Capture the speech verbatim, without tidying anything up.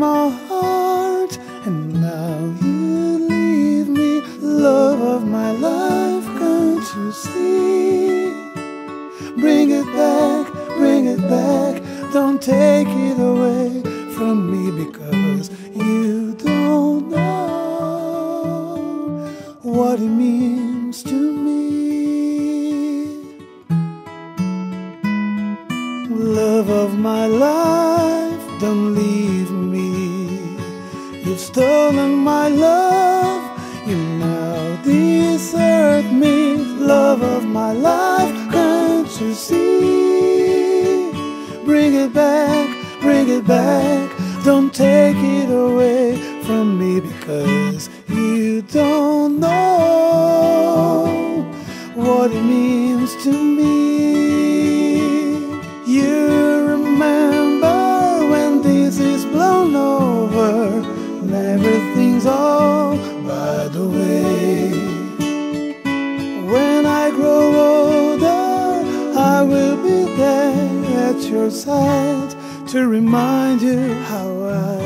my heart, and now you leave me. Love of my life, can't you see? Bring it back, bring it back, don't take it away from me, because you don't know what it means to me. Love of my life, don't leave me. You've stolen my love, you now desert me. Love of my life, can't you see? Bring it back, bring it back, don't take it away from me, because you don't know what it means to me. You remember when this is blown over and everything's all by the way. When I grow older, I will be there at your side to remind you how I